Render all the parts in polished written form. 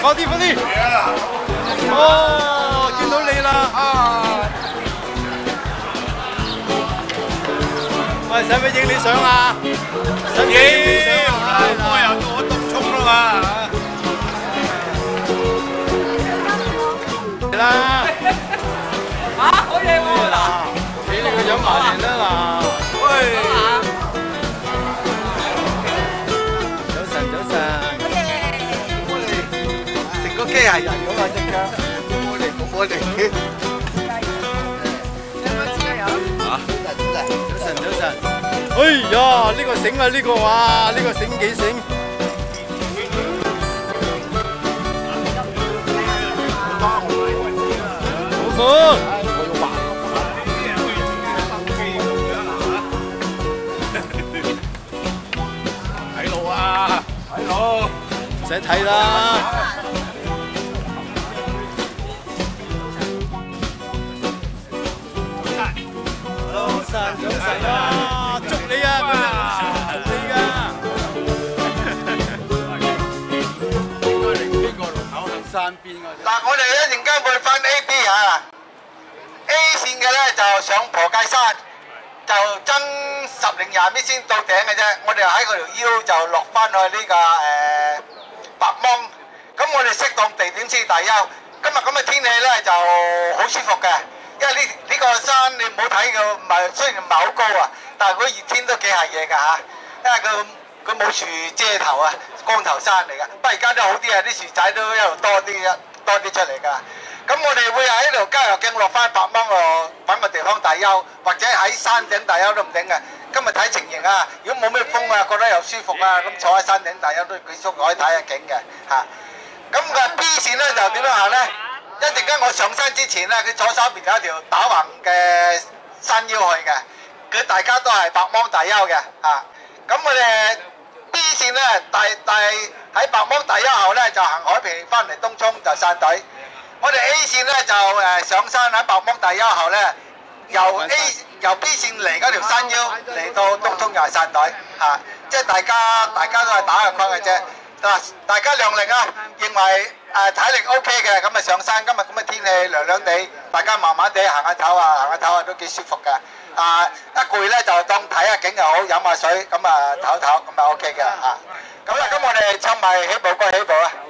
快啲，快啲！哦，見到你啦！啊！喂，使唔使影你相啊？使唔使影你相啊？我又到我東涌啦嘛！嚟啦！ 嚇，好嘢喎！嗱， 俾你個樣埋嚟啦嗱！喂！早晨，早晨。成個機械人咁啊！即刻，摸嚟，摸嚟。早晨，早晨。哎呀，呢個繩啊，呢個哇，呢個繩幾繩？好款。睇路啊！睇路，唔使睇啦。早晨啊！捉你啊！今日捉你㗎！應該嚟呢個路口向山邊嗰度。 嗱，我哋一陣間會翻 A、B 啊。A 線嘅咧就上婆界山，就爭10零20米先到頂嘅啫。我哋喺嗰條腰就落翻去呢個白芒。咁我哋適當地點先大休。今日咁嘅天氣咧就好舒服嘅。因為呢個山你唔好睇佢，唔係雖然唔係好高啊，但係佢熱天都幾係嘢㗎嚇。因為佢冇樹遮頭啊，光頭山嚟㗎。不過而家都好啲啊，啲樹仔都一路多啲出嚟㗎。咁我哋會喺呢條郊遊徑落翻白芒度揾個地方大休，或者喺山頂大休都唔定嘅。今日睇情形啊，如果冇咩風啊，覺得又舒服啊，咁坐喺山頂大休都幾舒服，可以睇下景嘅嚇。咁個 B 線咧就點樣行咧？一陣間我上山之前咧，佢左手邊有一條打橫嘅山腰去嘅，佢大家都係白芒大休嘅嚇。咁我哋 B 線咧，喺白芒大休後咧就行海皮翻嚟東涌就散隊。我哋 A 線咧就上山喺白芒大休後咧，由 B 線嚟嗰條山腰嚟到東涌又係散隊嚇，即係大家都係打個框嘅啫。嗱，大家量力啊，認為體力 OK 嘅，咁啊上山。今日咁嘅天氣涼涼地，大家慢慢地行下唞啊都幾舒服嘅。一攰咧就當睇下景又好，飲下水，咁啊唞，咁啊 OK 嘅嚇。咁啦，咁我哋唱埋起步歌起步啊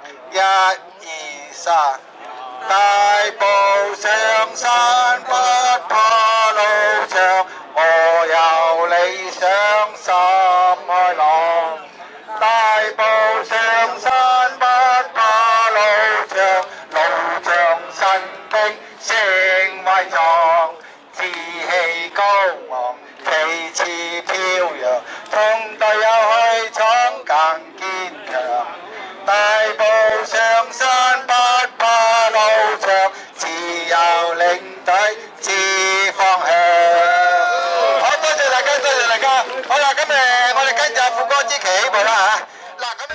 ！1、2、3，大步上山不怕路長，我有理想心開朗。大步上山不怕路長，路長神兵聲威壯，志氣高昂，旗幟飄揚，同隊友去闖更堅強。大步上山不怕路長，自由領隊指方向。好，多謝大家，多謝大家。好啦，咁我哋跟住副歌之旗起步啦嚇。嗱，咁。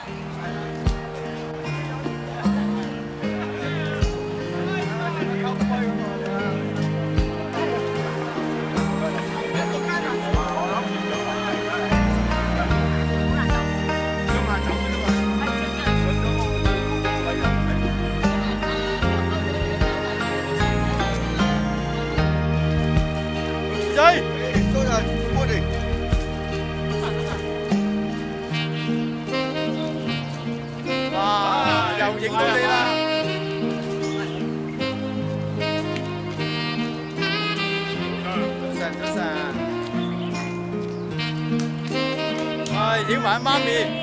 哇！又影到你啦！早晨。影埋媽咪。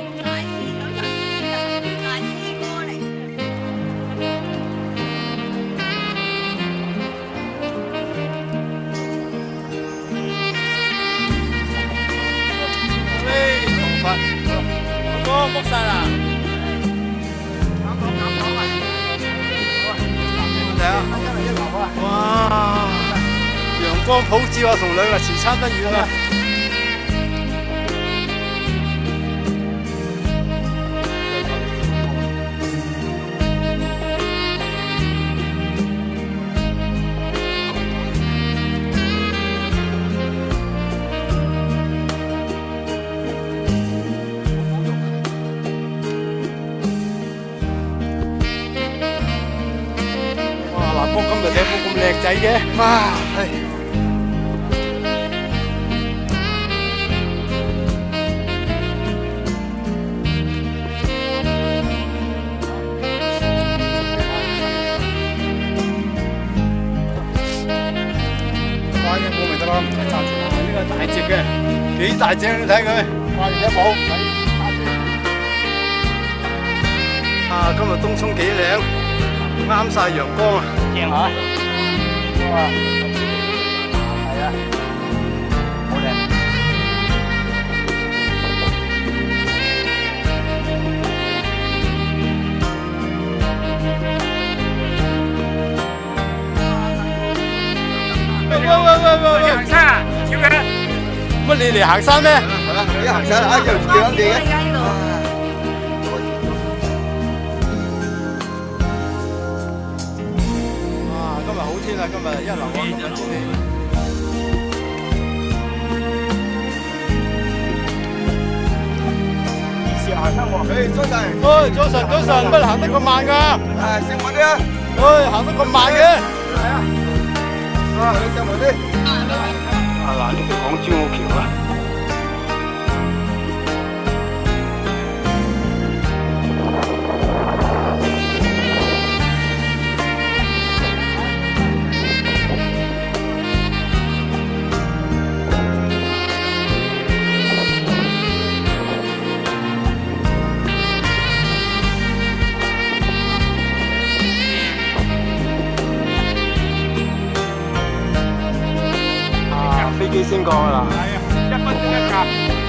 光剝晒啦！睇下，哇！陽光普照啊，同兩日前差得遠啊！ 靚仔嘅。哇，係。哇！呢個咪得咯，唔使揸住啦。呢個大隻嘅，幾大隻你睇佢。哇！而家冇。啊！今日東涌幾靚，啱晒陽光啊！正嚇，哇！係啊，好靚。喂！行山啊，小嘅。乜你嚟行山咩？係啊，你行山啊，又叫你嘅。好天啊！今日一流啊！今日天氣。試下生喎。誒，早晨。喂，早晨，早晨，乜行得咁慢㗎？誒，上慢啲啊！喂，行得咁慢嘅。係啊。啊，你上慢啲。啊嗱，呢度港珠澳橋啊。飛機先過啦，係啊，1分鐘一架，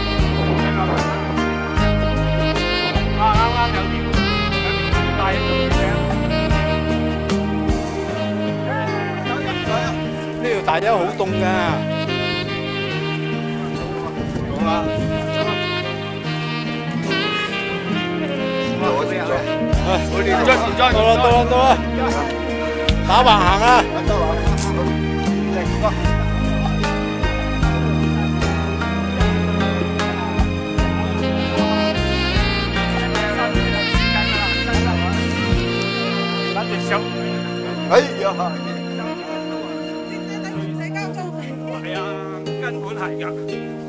啊啱有條大嘅呢條大洲好凍㗎，好啦，到啦，打橫行啊！哎呀！ 唔使交租。係啊，根本係㗎。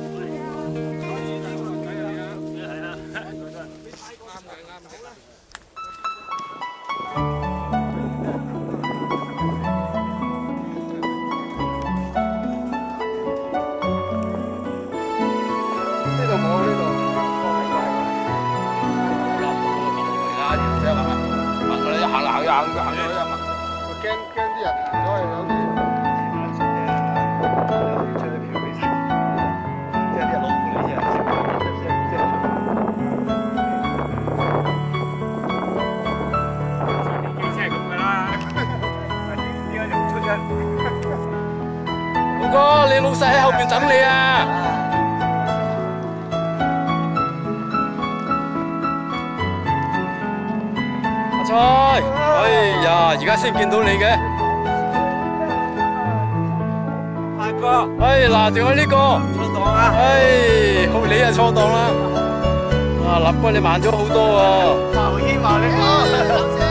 呢度冇呢度。行嚟行去行咗一晚。驚啲人行咗係有啲。老哥，你老細喺後邊等你啊！阿菜，哎呀，而家先見到你嘅。大哥，哎嗱，仲有呢個錯檔啊！哎，好你啊錯檔啦！啊，立哥你慢咗好多喎。頭先話你啊！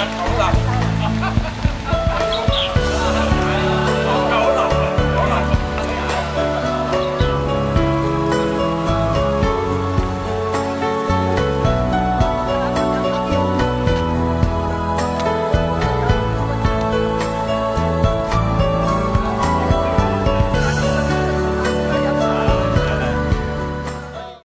人頭